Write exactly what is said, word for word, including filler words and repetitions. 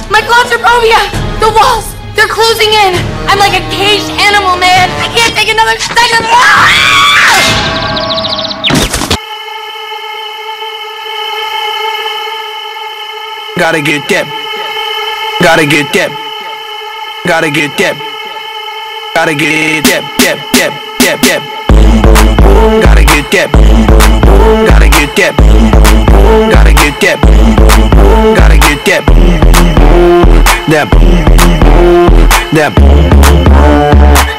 My claustrophobia! The walls! They're closing in! I'm like a caged animal, man! I can't take another second! Gotta get that. Gotta get that. Gotta get that. Gotta get that. That. That. That. That. Gotta get that. Gotta get that. Gotta get that. Gotta get that. That. That.